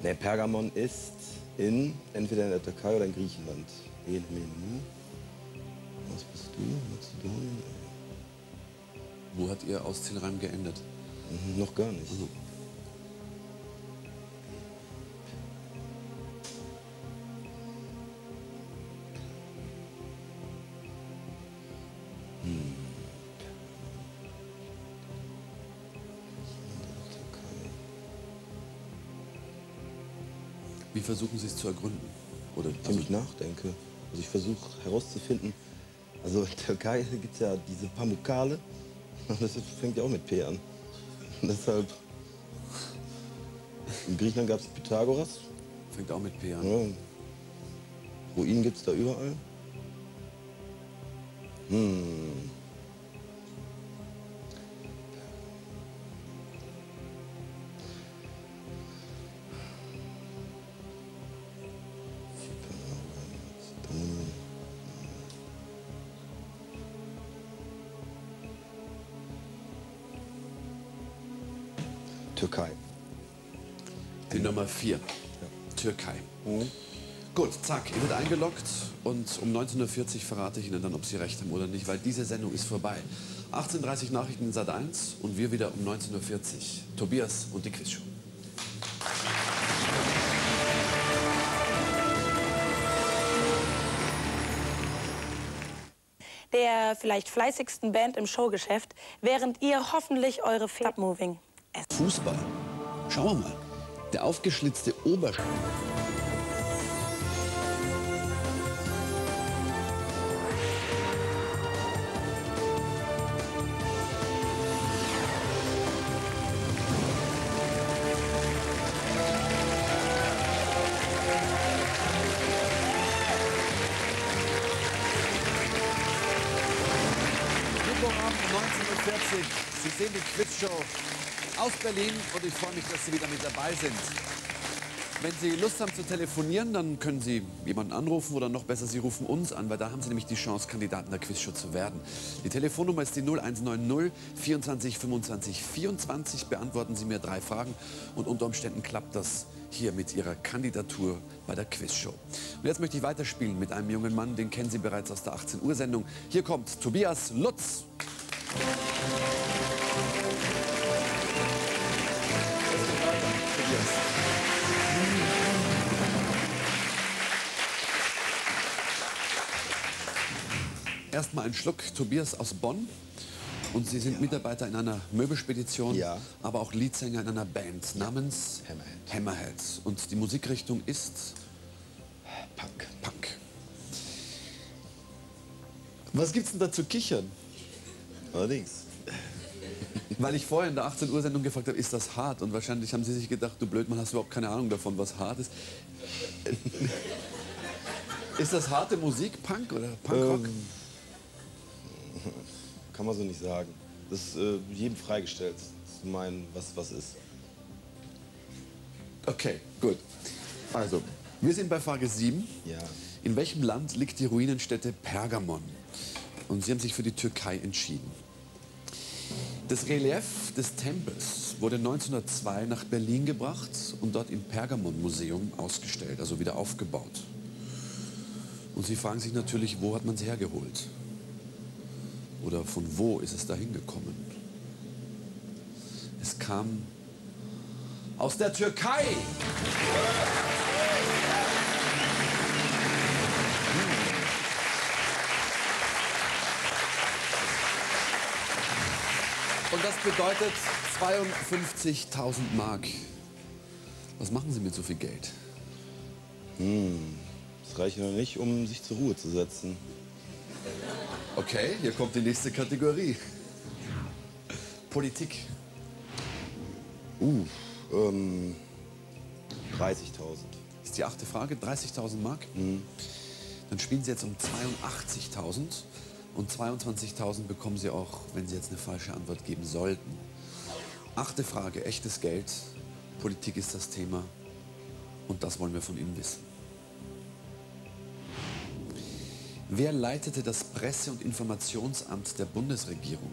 Der Pergamon ist entweder in der Türkei oder in Griechenland. Was bist du? Mazedonien? Wo hat Ihr Auszählreim geendet? Noch gar nicht. Also. Wie versuchen Sie es zu ergründen? Oder Indem ich nachdenke. Also ich versuche herauszufinden, also in der Türkei gibt es ja diese Pamukkale, das fängt ja auch mit P an. Und deshalb, in Griechenland gab es Pythagoras. Fängt auch mit P an. Ja. Ruinen gibt es da überall. Türkei. Die Nummer 4. Ja. Türkei. Gut, zack, ihr wird eingeloggt und um 19:40 Uhr verrate ich Ihnen dann, ob Sie recht haben oder nicht, weil diese Sendung ist vorbei. 18:30 Uhr Nachrichten in Sat.1 und wir wieder um 19:40 Uhr. Tobias und die Quizshow. Der vielleicht fleißigsten Band im Showgeschäft, während ihr hoffentlich eure Moving. Fußball. Schauen wir mal. Der aufgeschlitzte Oberschenkel. Mittwochabend 19:40 Uhr. Sie sehen die Quizshow aus Berlin und ich freue mich, dass Sie wieder mit dabei sind. Wenn Sie Lust haben zu telefonieren, dann können Sie jemanden anrufen oder noch besser, Sie rufen uns an, weil da haben Sie nämlich die Chance, Kandidaten der Quizshow zu werden. Die Telefonnummer ist die 0190 24 25 24. Beantworten Sie mir 3 Fragen und unter Umständen klappt das hier mit Ihrer Kandidatur bei der Quizshow. Und jetzt möchte ich weiterspielen mit einem jungen Mann, den kennen Sie bereits aus der 18 Uhr Sendung. Hier kommt Tobias Lutz. Erstmal ein Schluck. Tobias aus Bonn. Und Sie sind Mitarbeiter in einer Möbelspedition, aber auch Leadsänger in einer Band namens Hammerheads. Und die Musikrichtung ist Punk. Was gibt's denn da zu kichern? Allerdings. Weil ich vorher in der 18 Uhr Sendung gefragt habe, ist das hart? Und wahrscheinlich haben Sie sich gedacht, du Blödmann, hast überhaupt keine Ahnung davon, was hart ist. Ist das harte Musik, Punk oder Punkrock? Kann man so nicht sagen. Das ist jedem freigestellt, zu meinen, was ist. Okay, gut. Also, wir sind bei Frage 7. Ja. In welchem Land liegt die Ruinenstätte Pergamon? Und Sie haben sich für die Türkei entschieden. Das Relief des Tempels wurde 1902 nach Berlin gebracht und dort im Pergamon-Museum ausgestellt, also wieder aufgebaut. Und Sie fragen sich natürlich, wo hat man es hergeholt? Oder von wo ist es dahin gekommen? Es kam aus der Türkei! Und das bedeutet 52.000 Mark. Was machen Sie mit so viel Geld? Das reicht noch nicht, um sich zur Ruhe zu setzen. Okay, hier kommt die nächste Kategorie. Politik. 30.000. Ist die 8. Frage, 30.000 Mark? Dann spielen Sie jetzt um 82.000. Und 22.000 bekommen Sie auch, wenn Sie jetzt eine falsche Antwort geben sollten. 8. Frage, echtes Geld. Politik ist das Thema. Und das wollen wir von Ihnen wissen. Wer leitete das Presse- und Informationsamt der Bundesregierung?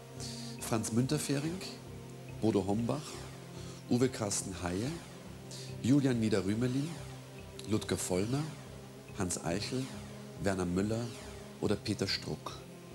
Franz Müntefering, Bodo Hombach, Uwe Carsten Heyer, Julian Niederrümelin, Ludger Vollmer, Hans Eichel, Werner Müller oder Peter Struck?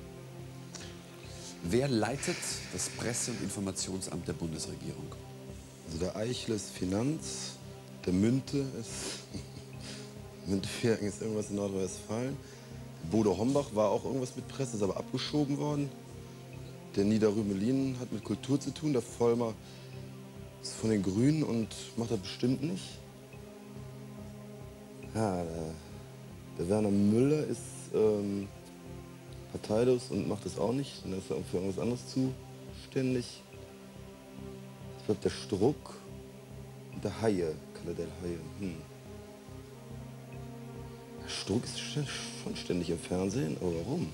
Wer leitet das Presse- und Informationsamt der Bundesregierung? Also der Eichel ist Finanz, der Münte ist... Müntefering ist irgendwas in Nordrhein-Westfalen. Bodo Hombach war auch irgendwas mit Presse, ist aber abgeschoben worden. Der Niederrümelin hat mit Kultur zu tun. Der Vollmer ist von den Grünen und macht das bestimmt nicht. Ja, der Werner Müller ist parteilos und macht das auch nicht. Dann ist er für irgendwas anderes zuständig. Ich glaube, der Struck und der Haie, Kalle del Haie. Der Struck ist schon ständig im Fernsehen, aber warum?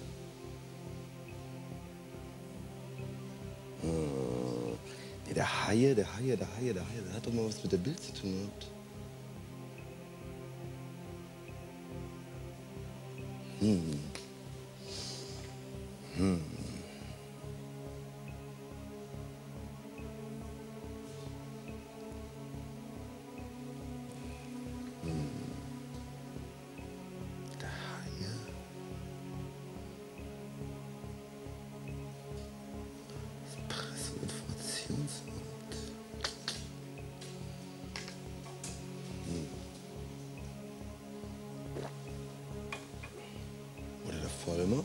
Nee, der Haie, der hat doch mal was mit der Bild zu tun gehabt. Der Haie. Das Presse- und Informationsamt. Oder der Vollmer?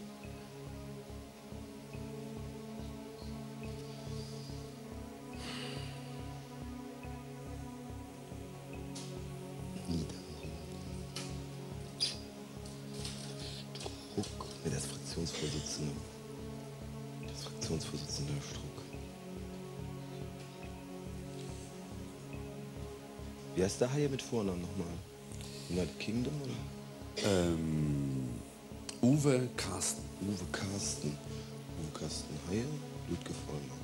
Struck. Nee, der ist Fraktionsvorsitzender. Der ist Fraktionsvorsitzender, der Struck. Wie heißt der Haie mit Vornamen nochmal? United Kingdom oder? Uwe Carsten. Uwe Carsten. Uwe Carsten Haie, Ludger Vollmer.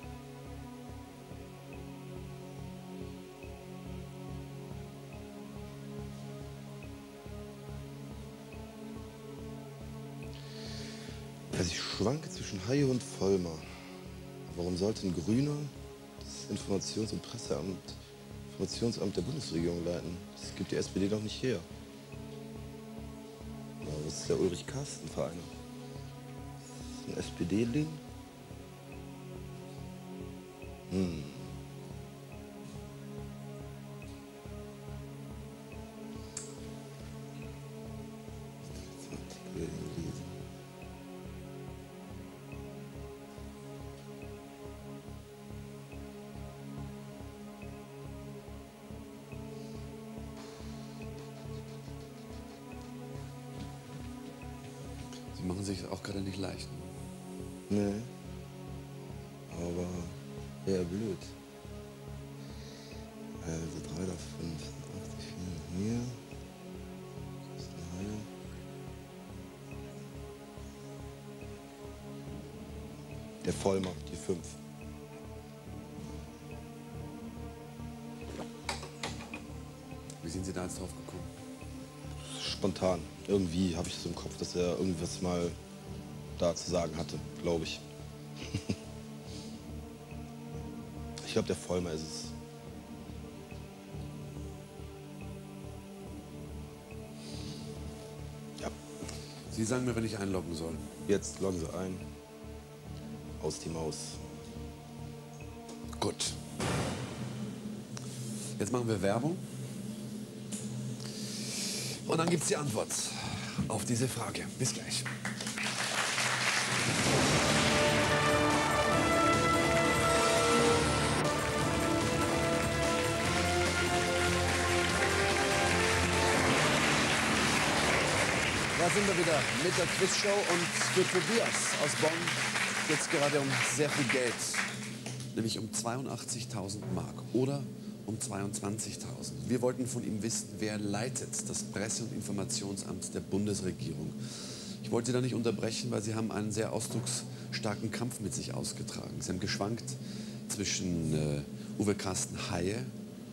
Also ich schwanke zwischen Haie und Vollmer. Warum sollte ein Grüner das Informations- und Informationsamt der Bundesregierung leiten? Das gibt die SPD doch nicht her. Na, was ist der Ulrich Carsten für einer? Ist ein SPD-Ling? Jetzt mal Artikel lesen. Sie machen sich auch gerade nicht leicht. Nee. Aber eher blöd. Also 3 davon sind 80 hier. Carsten Haie. Der Vollmer, die 5. Wie sind Sie da jetzt drauf gekommen? Spontan. Irgendwie habe ich es im Kopf, dass er irgendwas mal da zu sagen hatte, glaube ich. Ich glaube, der Vollmer ist es. Ja, Sie sagen mir, wenn ich einloggen soll. jetzt loggen Sie ein. Aus die Maus. Gut. Jetzt machen wir Werbung. Und dann gibt es die Antwort auf diese Frage. Bis gleich. Da sind wir wieder mit der Quizshow und für Tobias aus Bonn geht es gerade um sehr viel Geld. Nämlich um 82.000 Mark oder um 22.000. Wir wollten von ihm wissen, wer leitet das Presse- und Informationsamt der Bundesregierung. Ich wollte da nicht unterbrechen, weil Sie haben einen sehr ausdrucksstarken Kampf mit sich ausgetragen. Sie haben geschwankt zwischen Uwe Carsten Haie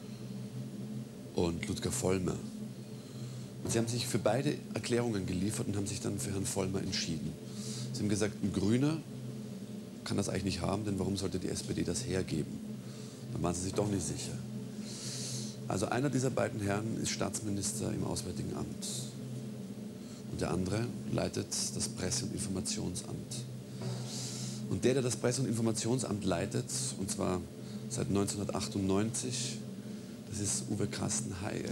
und Ludger Vollmer. Und Sie haben sich für beide Erklärungen geliefert und haben sich dann für Herrn Vollmer entschieden. Sie haben gesagt, ein Grüner kann das eigentlich nicht haben, denn warum sollte die SPD das hergeben? Dann waren Sie sich doch nicht sicher. Also einer dieser beiden Herren ist Staatsminister im Auswärtigen Amt. Und der andere leitet das Presse- und Informationsamt. Und der das Presse- und Informationsamt leitet, und zwar seit 1998, das ist Uwe Carsten Haie.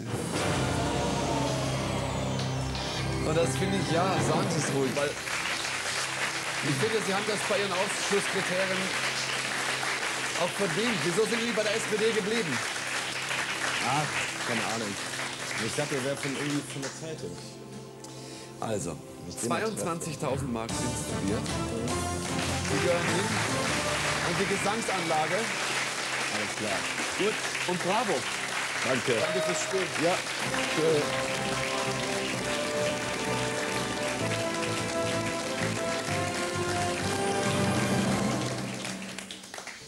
Und das finde ich, ja, sagen Sie es ruhig, weil ich finde, Sie haben das bei Ihren Ausschlusskriterien auch verdient. Wieso sind Sie bei der SPD geblieben? Ach, keine Ahnung. Ich dachte, er wäre irgendwie von der Zeitung. Also, Nicht immer 22.000 Mark sind studiert. Sie gehören hin. Und die Gesangsanlage. Alles klar. Gut. Und bravo. Danke. Danke fürs Spielen. Ja.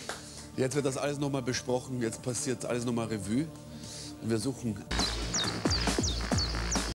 Jetzt wird das alles nochmal besprochen, jetzt passiert alles nochmal Revue. Und wir suchen